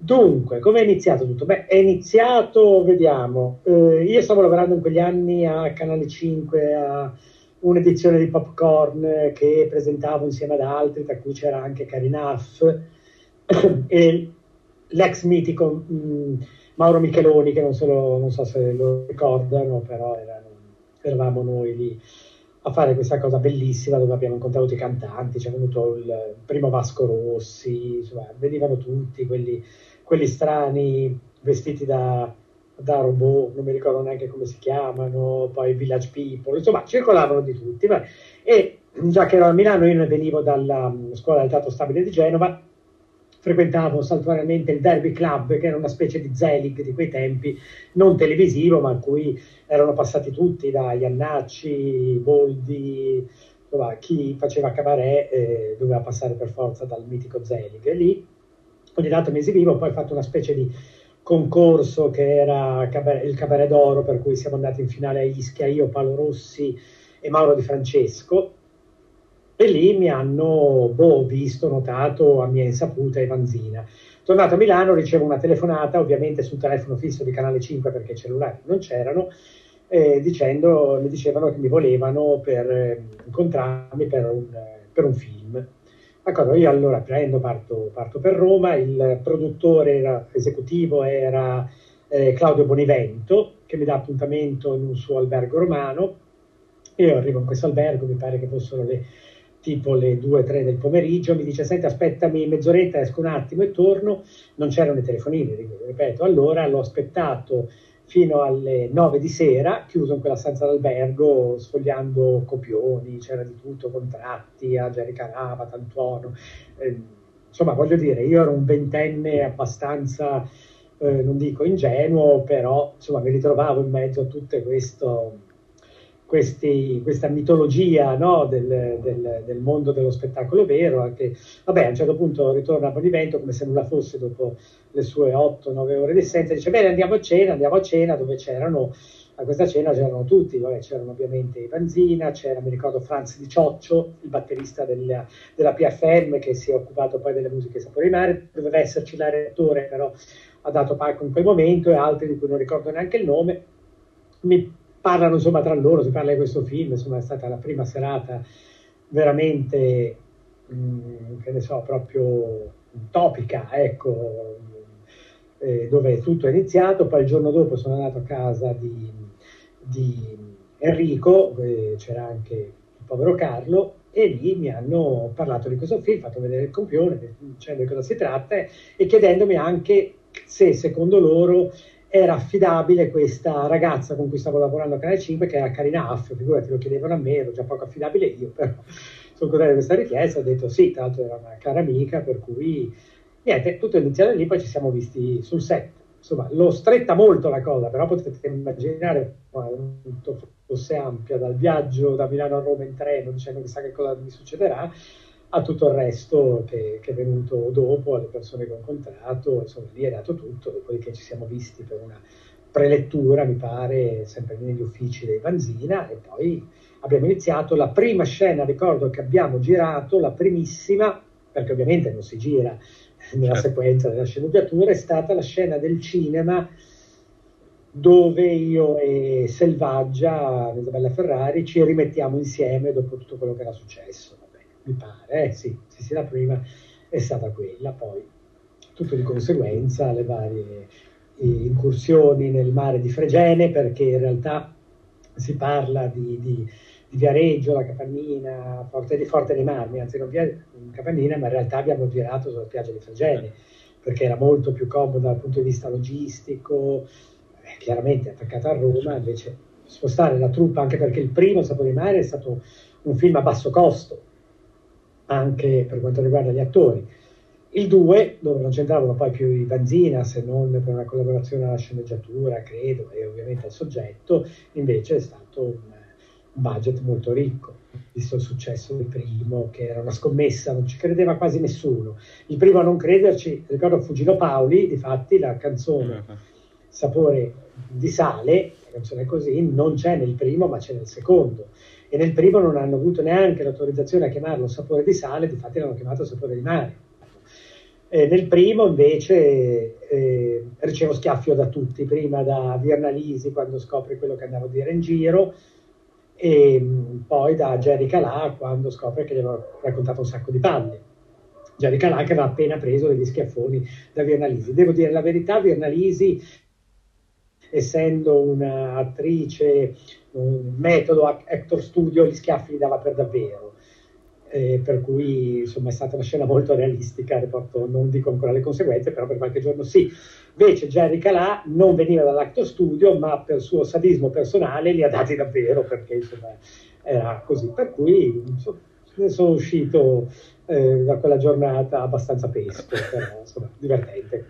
Dunque, come è iniziato tutto? Beh, è iniziato, vediamo, io stavo lavorando in quegli anni a Canale 5, a un'edizione di Popcorn che presentavo insieme ad altri, tra cui c'era anche Karina Huff e l'ex mitico Mauro Micheloni, che non so se lo ricordano, però eravamo noi lì a fare questa cosa bellissima dove abbiamo incontrato i cantanti, c'è venuto il primo Vasco Rossi, insomma, venivano tutti quelli strani vestiti da robot, non mi ricordo neanche come si chiamano, poi Village People, insomma circolavano di tutti. E già che ero a Milano, io ne venivo dalla scuola del teatro stabile di Genova, frequentavo saltuariamente il Derby Club, che era una specie di Zelig di quei tempi, non televisivo, ma in cui erano passati tutti, da Iannacci, Boldi, insomma, chi faceva cabaret doveva passare per forza dal mitico Zelig. E lì ogni tanto mi esibivo, poi ho fatto una specie di concorso che era il Cabaret d'Oro, per cui siamo andati in finale a Ischia, io, Paolo Rossi e Mauro Di Francesco, e lì mi hanno visto, notato a mia insaputa e Vanzina. Tornato a Milano ricevo una telefonata, ovviamente sul telefono fisso di Canale 5 perché i cellulari non c'erano, mi dicevano che mi volevano per incontrarmi per un film. D'accordo, io allora parto per Roma, il produttore esecutivo era Claudio Bonivento, che mi dà appuntamento in un suo albergo romano. Io arrivo in questo albergo, mi pare che fossero tipo le 2-3 del pomeriggio, mi dice: senti, aspettami mezz'oretta, esco un attimo e torno. Non c'erano i telefonini, ripeto. Allora l'ho aspettato fino alle 9 di sera, chiuso in quella stanza d'albergo, sfogliando copioni, c'era di tutto, contratti, Jerry Carava, Tantuono. Insomma, voglio dire, io ero un ventenne abbastanza, non dico ingenuo, però insomma mi ritrovavo in mezzo a tutto questa mitologia, no, del mondo dello spettacolo vero. Anche, vabbè, a un certo punto ritorna a Bonivento come se nulla fosse, dopo le sue 8-9 ore di assenza, dice: bene, andiamo a cena, dove a questa cena c'erano tutti, vabbè, c'erano ovviamente i Vanzina, c'era, mi ricordo, Franz Di Cioccio, il batterista della PFM, che si è occupato poi delle musiche Sapore di Mare, doveva esserci l'arettore, però ha dato palco in quel momento, e altri di cui non ricordo neanche il nome. Mi parlano insomma tra loro, si parla di questo film, insomma è stata la prima serata veramente, che ne so, proprio utopica, ecco, dove tutto è iniziato. Poi il giorno dopo sono andato a casa di Enrico, c'era anche il povero Carlo, e lì mi hanno parlato di questo film, fatto vedere il copione, dicendo di cosa si tratta e chiedendomi anche se secondo loro era affidabile questa ragazza con cui stavo lavorando a Canale 5, che era Karina Huff. Figurati, lo chiedevano a me, ero già poco affidabile io, però sono contento di questa richiesta, ho detto sì, tra l'altro era una cara amica, per cui niente, tutto è iniziato lì, poi ci siamo visti sul set. Insomma, l'ho stretta molto la cosa, però potete immaginare quanto fosse ampia, dal viaggio da Milano a Roma in treno, dicendo chissà che cosa mi succederà, a tutto il resto che è venuto dopo, alle persone che ho incontrato. Insomma, lì è dato tutto, dopodiché ci siamo visti per una prelettura, mi pare, sempre negli uffici dei Vanzina, e poi abbiamo iniziato la prima scena. Ricordo che abbiamo girato la primissima, perché ovviamente non si gira nella sequenza della sceneggiatura, è stata la scena del cinema dove io e Selvaggia, Isabella Ferrari, ci rimettiamo insieme dopo tutto quello che era successo. Mi pare, sì, la prima è stata quella, poi tutto di conseguenza, le varie incursioni nel mare di Fregene, perché in realtà si parla di Viareggio, la Capannina, Forte dei Marmi, anzi non Capannina, ma in realtà abbiamo girato sulla spiaggia di Fregene, perché era molto più comodo dal punto di vista logistico, chiaramente attaccata a Roma, invece spostare la troupe, anche perché il primo Sapore di Mare è stato un film a basso costo, anche per quanto riguarda gli attori. Il 2, dove non c'entravano poi più i Vanzina, se non per una collaborazione alla sceneggiatura, credo, e ovviamente al soggetto, invece è stato un budget molto ricco, visto il successo del primo, che era una scommessa, non ci credeva quasi nessuno. Il primo a non crederci, ricordo Fugino Paoli, difatti la canzone Sapore di Sale, la canzone così, non c'è nel primo ma c'è nel secondo. E nel primo non hanno avuto neanche l'autorizzazione a chiamarlo Sapore di Sale, difatti l'hanno chiamato Sapore di Mare. Nel primo invece ricevo schiaffio da tutti, prima da Virnalisi quando scopre quello che andavo a dire in giro, e poi da Jerry Calà quando scopre che gli avevo raccontato un sacco di palle. Jerry Calà che aveva appena preso degli schiaffoni da Virnalisi. Devo dire la verità, Virnalisi, essendo un'attrice, un metodo actor studio, gli schiaffi li dava per davvero. Per cui insomma è stata una scena molto realistica, non dico ancora le conseguenze, però per qualche giorno sì. Invece Jerry Calà non veniva dall'actor studio, ma per suo sadismo personale li ha dati davvero, perché insomma era così. Per cui insomma, ne sono uscito da quella giornata abbastanza pesto, però insomma divertente.